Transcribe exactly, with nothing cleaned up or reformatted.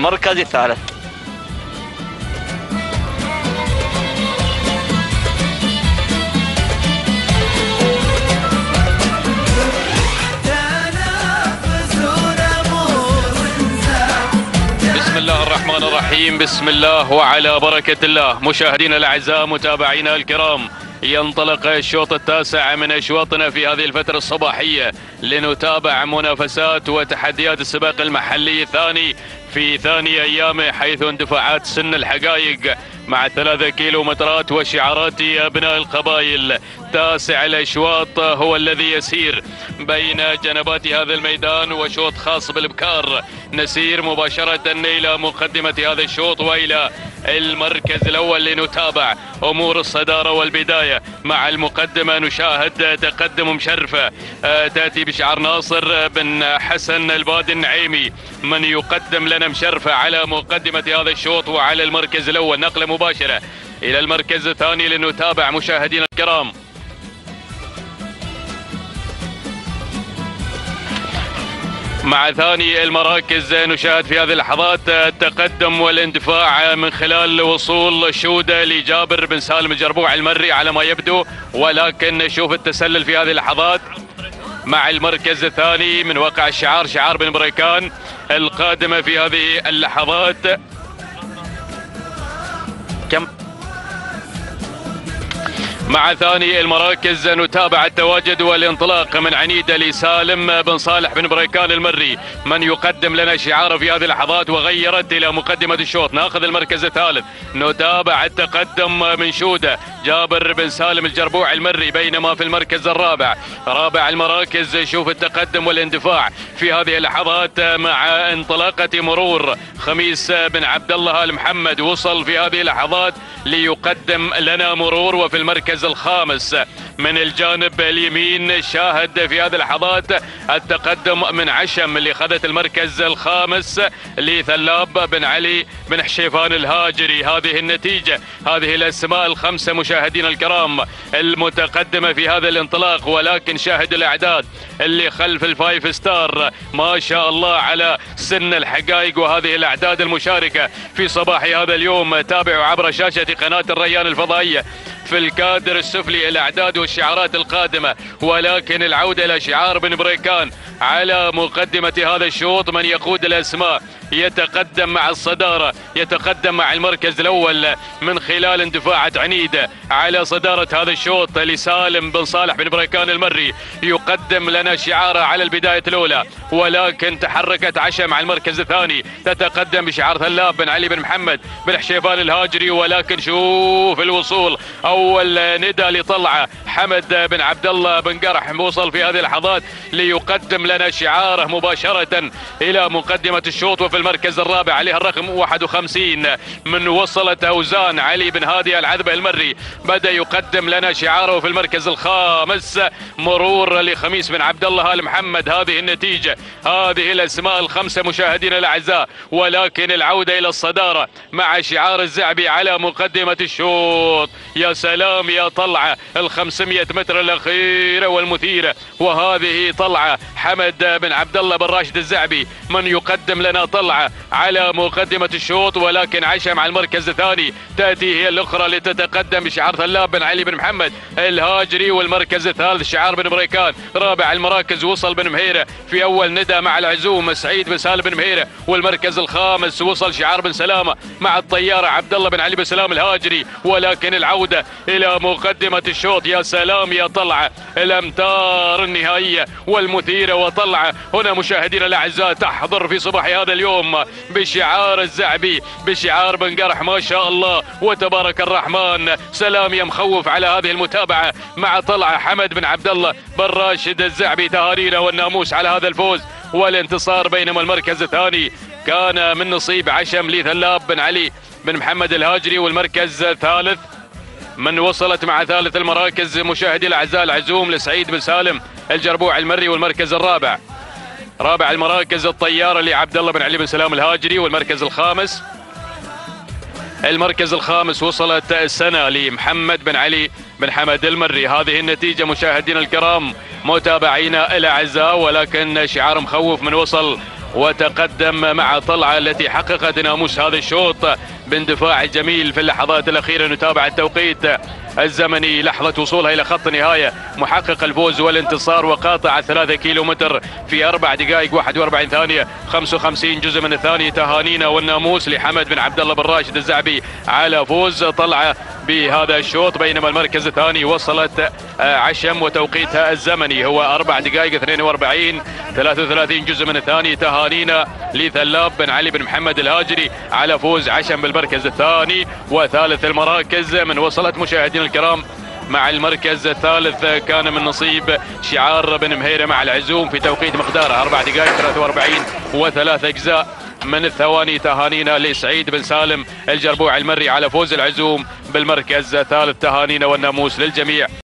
المركز الثالث. بسم الله الرحمن الرحيم، بسم الله وعلى بركة الله. مشاهدينا الأعزاء، متابعينا الكرام، ينطلق الشوط التاسع من أشواطنا في هذه الفترة الصباحية لنتابع منافسات وتحديات السباق المحلي الثاني في ثاني أيامه، حيث اندفاعات سن الحقائق مع ثلاثة كيلومترات وشعارات أبناء القبائل. تاسع الأشواط هو الذي يسير بين جنبات هذا الميدان، وشوط خاص بالابكار. نسير مباشرة إلى مقدمة هذا الشوط وإلى المركز الأول لنتابع أمور الصدارة والبداية. مع المقدمة نشاهد تقدم مشرفة تأتي بشعار ناصر بن حسن البادي النعيمي، من يقدم لنا مشرفة على مقدمة هذا الشوط وعلى المركز الأول. نقلة مباشرة إلى المركز الثاني لنتابع مشاهدينا الكرام. مع ثاني المراكز نشاهد في هذه اللحظات التقدم والاندفاع من خلال وصول شودة لجابر بن سالم الجربوع المري على ما يبدو، ولكن نشوف التسلل في هذه اللحظات مع المركز الثاني من واقع الشعار، شعار بن بريكان القادمة في هذه اللحظات. كم مع ثاني المراكز نتابع التواجد والانطلاق من عنيدة لسالم بن صالح بن بريكان المري، من يقدم لنا شعاره في هذه اللحظات وغيرت إلى مقدمة الشوط. ناخذ المركز الثالث، نتابع التقدم من شودة جابر بن سالم الجربوع المري، بينما في المركز الرابع رابع المراكز شوف التقدم والاندفاع في هذه اللحظات مع انطلاقة مرور خميس بن عبد الله آل محمد، وصل في هذه اللحظات ليقدم لنا مرور. وفي المركز الخامس من الجانب اليمين شاهد في هذه اللحظات التقدم من عشم اللي اخذت المركز الخامس لثلاب بن علي بن حشيفان الهاجري. هذه النتيجة، هذه الاسماء الخمسة مشاهدينا الكرام المتقدمة في هذا الانطلاق. ولكن شاهد الاعداد اللي خلف الفايف ستار، ما شاء الله على سن الحقائق وهذه الاعداد المشاركة في صباح هذا اليوم. تابعوا عبر شاشة قناة الريان الفضائية في الكادر السفلي الاعداد والشعارات القادمة. ولكن العودة الى شعار بن بريكان على مقدمة هذا الشوط، من يقود الاسماء يتقدم مع الصدارة، يتقدم مع المركز الاول من خلال اندفاعات عنيدة على صدارة هذا الشوط لسالم بن صالح بن بريكان المري، يقدم لنا شعاره على البداية الاولى. ولكن تحركت عشم على المركز الثاني، تتقدم بشعار ثلاب بن علي بن محمد بن حشيفان الهاجري. ولكن شوف الوصول، اول ندى لطلعه حمد بن عبد الله بن قرح وصل في هذه اللحظات ليقدم لنا شعاره مباشرة الى مقدمة الشوط. وفي المركز الرابع عليها الرقم واحد وخمسين من وصلت اوزان علي بن هادي العذبة المري، بدأ يقدم لنا شعاره. في المركز الخامس مرور لخميس بن عبد الله آل محمد. هذه النتيجة، هذه الاسماء الخمسة مشاهدينا الاعزاء. ولكن العودة الى الصدارة مع شعار الزعبي على مقدمة الشوط. يا سلام يا طلعة ال خمسمئة متر الاخيرة والمثيرة، وهذه طلعة حمد بن عبد الله بن راشد الزعبي من يقدم لنا طلعة على مقدمة الشوط. ولكن عشم على المركز الثاني، تأتي هي الأخرى لتتقدم بشعار ثلاب بن علي بن محمد الهاجري. والمركز الثالث شعار بن بريكان. رابع المراكز وصل بن مهيرة في أول ندى مع العزوم سعيد بن سالم بن مهيرة. والمركز الخامس وصل شعار بن سلامة مع الطيارة عبد الله بن علي بن سلام الهاجري. ولكن العودة إلى مقدمة الشوط، يا سلام يا طلعة، الأمتار النهائية والمثيرة. وطلعة هنا مشاهدينا الأعزاء تحضر في صباح هذا اليوم بشعار الزعبي، بشعار بن قرح. ما شاء الله وتبارك الرحمن. سلام يا مخوف على هذه المتابعة مع طلعة حمد بن عبد الله بن راشد الزعبي. تهانينا والناموس على هذا الفوز والانتصار. بينما المركز الثاني كان من نصيب عشم لثلاب بن علي بن محمد الهاجري. والمركز الثالث من وصلت مع ثالث المراكز مشاهدي الاعزاء العزوم لسعيد بن سالم الجربوع المري. والمركز الرابع رابع المراكز الطيارة لعبد الله بن علي بن سلام الهاجري. والمركز الخامس المركز الخامس وصلت السنة لمحمد بن علي بن حمد المري. هذه النتيجة مشاهدينا الكرام متابعينا الاعزاء. ولكن شعار مخوف من وصل وتقدم مع طلعة التي حققت ناموس هذا الشوط باندفاع جميل في اللحظات الأخيرة. نتابع التوقيت الزمني لحظة وصولها إلى خط النهاية، محقق الفوز والانتصار وقاطع ثلاثة كيلو متر في أربع دقائق واحد وأربعين ثانية خمسة وخمسين جزء من الثانية. تهانينا والناموس لحمد بن عبد الله بن راشد الزعبي على فوز طلعة بهذا الشوط، بينما المركز الثاني وصلت عشم وتوقيتها الزمني هو أربع دقائق اثنين وأربعين ثلاثة وثلاثين جزء من الثانية. تهانينا لثلاب بن علي بن محمد الهاجري على فوز عشم بالمركز الثاني. وثالث المراكز من وصلت مشاهدينا الكرام مع المركز الثالث كان من نصيب شعار بن مهيرة مع العزوم في توقيت مقداره أربع دقائق ثلاثة وأربعين وثلاث أجزاء من الثواني. تهانينا لسعيد بن سالم الجربوع المري على فوز العزوم بالمركز الثالث. تهانينا والناموس للجميع.